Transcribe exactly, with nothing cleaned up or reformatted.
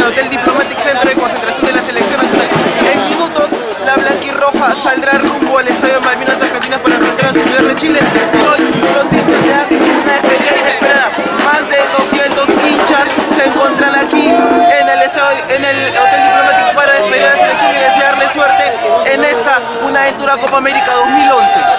el Hotel Diplomatic Centro de concentración de la selección nacional. En minutos, la blanquirroja saldrá rumbo al Estadio Malvinas Argentinas por la frontera sur de Chile. Y hoy los hinchas le dan una despedida inesperada. Más de doscientos hinchas se encuentran aquí en el, estadio, en el Hotel Diplomatic para despedir a la selección y desearle suerte en esta, una aventura Copa América dos mil once.